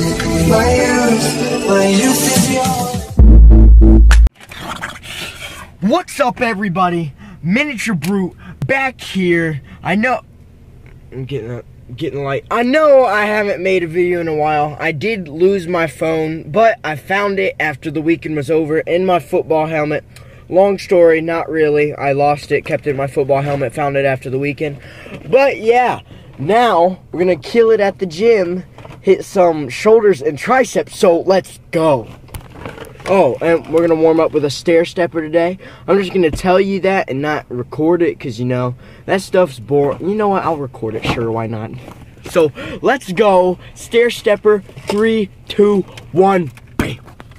What's up, everybody? Miniature Brute back here. I know I'm getting light. I know I haven't made a video in a while. I did lose my phone, but I found it after the weekend was over in my football helmet. Long story, not really. I lost it, kept it in my football helmet, found it after the weekend. But yeah, now we're gonna kill it at the gym, hit some shoulders and triceps, so let's go. Oh, and we're gonna warm up with a stair stepper today. I'm just gonna tell you that and not record it, because you know, that stuff's boring. You know what, I'll record it, sure, why not? So, let's go. Stair stepper, 3, 2, 1, bam.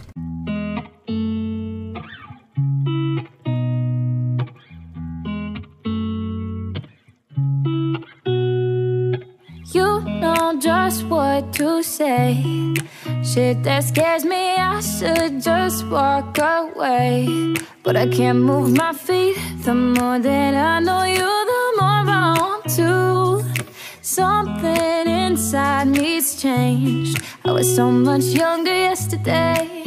You know just what to say. Shit that scares me, I should just walk away. But I can't move my feet. The more that I know you, the more I want to. Something inside me's changed. I was so much younger yesterday.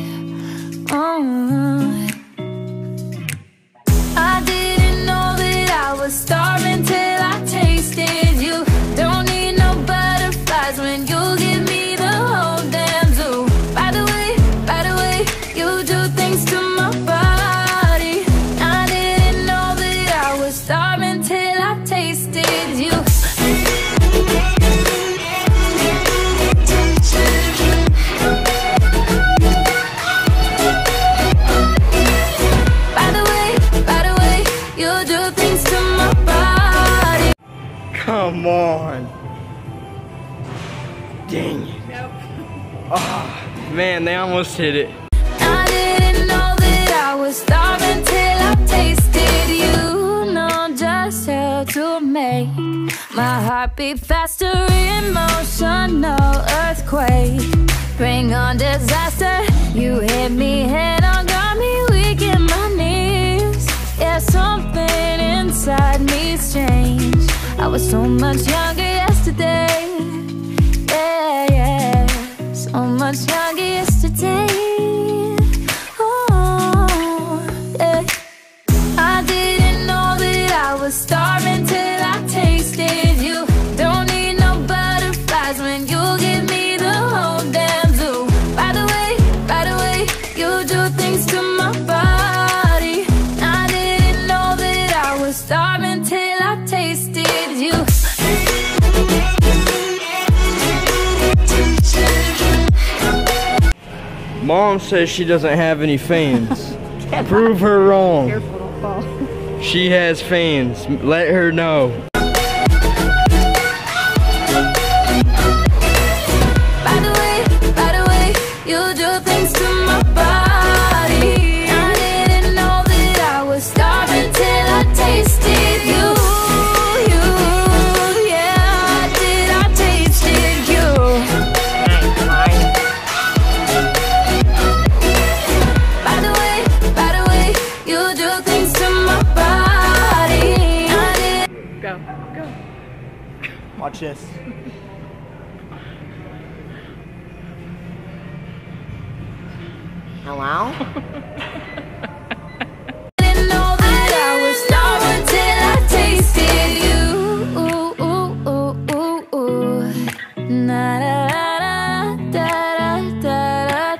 I didn't know that I was starving till I tasted you. Don't need no butterflies when you give me the whole damn zoo. By the way, you do things to my body. I didn't know that I was starving till I tasted you. By the way, you do things to my body. Come on. Dang it. Nope. Oh, man, they almost hit it. I didn't know that I was starving till I tasted you. Know just how to make my heart beat faster. Emotional earthquake. Bring on disaster. You hit me head on, got me weak in my knees. Yeah, something inside me's changed. I was so much younger yesterday. Yeah, so much younger yesterday. Oh, yeah. I didn't know that I was starving till I tasted you. Don't need no butterflies when you give me the whole damn zoo. By the way, you do things to my body. I didn't know that I was starving till I tasted you. Mom says she doesn't have any fans. Prove her wrong. Careful, don't fall. She has fans. Let her know. By the way, you do things to my body. I didn't know that I was starving till I tasted you. Yeah, I tasted you. By the way, you do things to my body. Go. Watch this. Hello? Didn't know that I was starving till I tasted you. Na da da da da da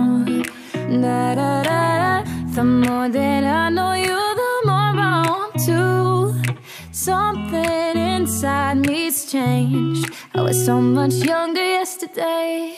da da. The more that I know you, the more I want to. Something inside me's changed. I was so much younger yesterday.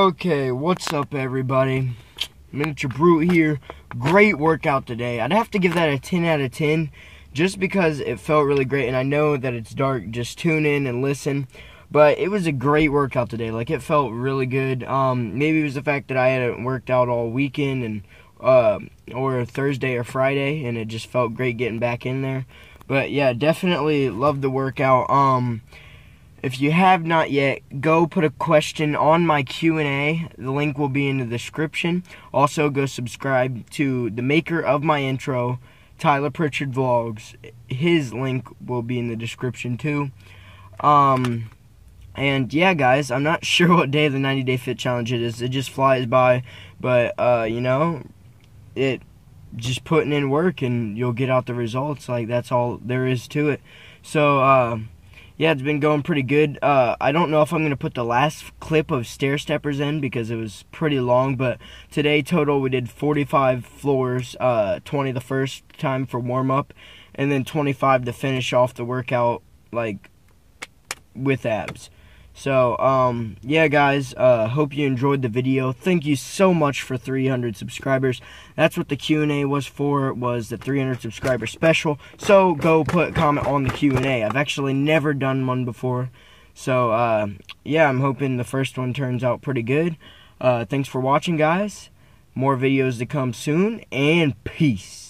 Okay, what's up everybody? Miniature Brute here. Great workout today. I'd have to give that a 10 out of 10 just because it felt really great, and I know that it's dark, just tune in and listen. But it was a great workout today. Like, it felt really good. Maybe it was the fact that I hadn't worked out all weekend and or Thursday or Friday, and it just felt great getting back in there. But yeah, definitely loved the workout. If you have not yet, go put a question on my Q&A. The link will be in the description. Also, go subscribe to the maker of my intro, Tyler Pritchard Vlogs. His link will be in the description too. And yeah, guys, I'm not sure what day of the 90 Day Fit Challenge it is. It just flies by. But, you know, it just putting in work and you'll get out the results. Like, that's all there is to it. So, yeah, it's been going pretty good. I don't know if I'm going to put the last clip of stair steppers in because it was pretty long, but today total we did 45 floors, 20 the first time for warm-up, and then 25 to finish off the workout, like, with abs. So, yeah, guys, hope you enjoyed the video. Thank you so much for 300 subscribers. That's what the Q&A was for, was the 300 subscriber special. So, go put a comment on the Q&A. I've actually never done one before. So, yeah, I'm hoping the first one turns out pretty good. Thanks for watching, guys. More videos to come soon, and peace.